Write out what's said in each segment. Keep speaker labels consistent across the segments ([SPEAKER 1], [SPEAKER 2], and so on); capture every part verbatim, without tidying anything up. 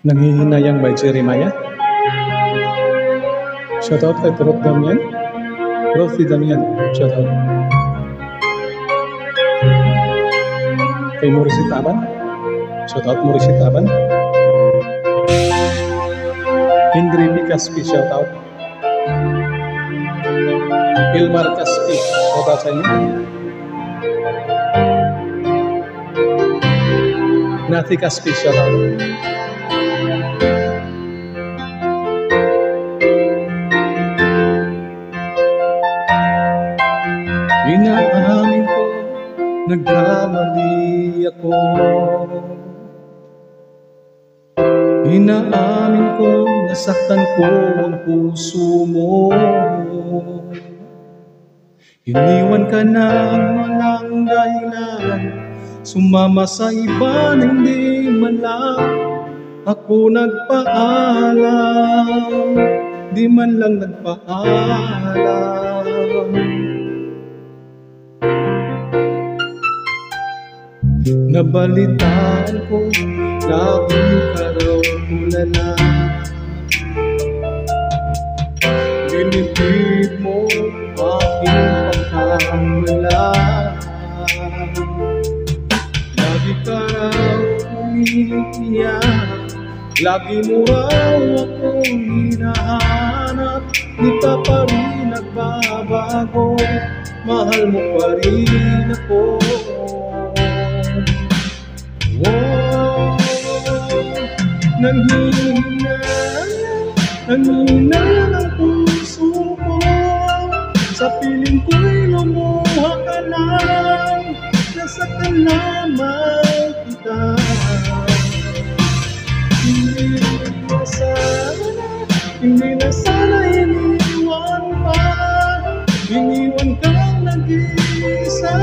[SPEAKER 1] Nanghihinayang by Jeremiah. Shoutout kay Turot Damian. Rothy Damian. Shoutout. Kay Morissette Taban. Shoutout Morissette Taban. Henry P. Caspi. Shoutout. Ilmar Caspi. Shoutout sa inyo. Nathy Caspi. Shoutout. Inaamin ko, nagkamali ako. Inaamin ko, nasaktan ko ang puso mo. Iniwan ka nang walang dahilan, sumama sa iba na hindi man lang ako nagpaalam. Di man lang nagpaalam. Nabalitaan ko, lagi ka raw ulala. Dinibig mo aking pagkamala. Lagi ka raw umiiyak, lagi mo raw akong hinahanap. Di ka pa rin nagbabago, mahal mo pa rin ako. Oh, nanghihinayang, nanghihinayang ang puso ko. Sa piling ko'y lumuha ka lang, nasaktan lamang kita. Hindi na sana, hindi na sana iniwan pa. Iniwan kang nag-iisa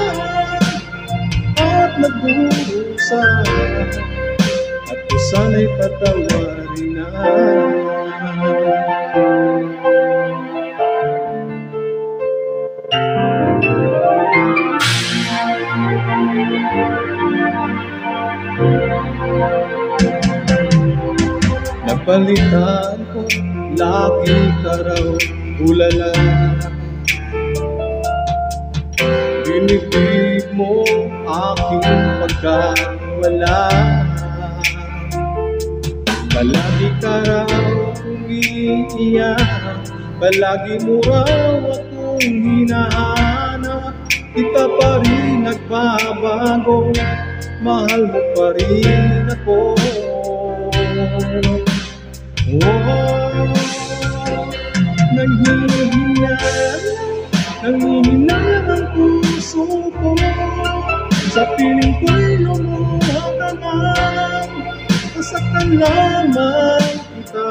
[SPEAKER 1] at nagdurusa, at ko sana'y patawarin na. Napalitan ko, lagi ka raw ulala. Dinibig mo aking pagkawala. Palagi ka raw umiiyak, palagi mo raw akong hinahanap. Di ka pa rin nagbabago, mahal mo pa rin ako. Oh, nanghihinayang, nanghihinayang ang puso ko. Sa piling ko'y lumuha ka lang, nasaktan lamang kita.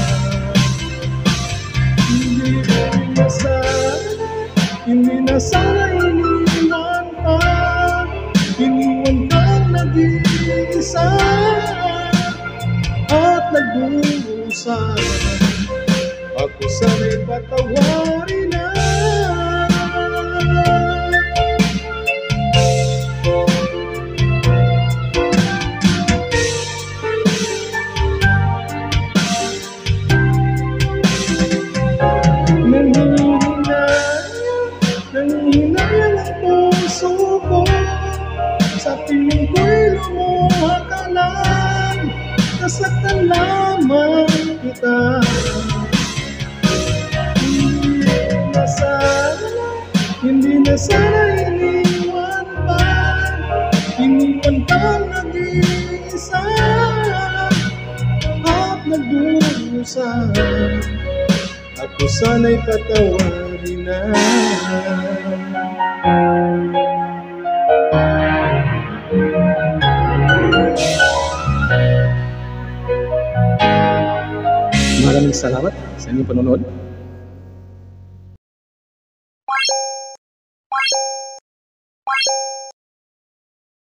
[SPEAKER 1] Hindi na sana, hindi na sana iniwan pa. Iniwan kang nag-iisa at nagdurusa, ako sana'y patawarin na. Nanghihinayang, nanghihinayang ang puso ko. Sa piling ko'y lumuha ka lang, nasaktan lamang kita. Hindi na sana, hindi na sana iniwan pa. Iniwan kang nag-iisa at nagdurusa, ako sana'y patawarin na. Maraming salamat sa inyong panonood.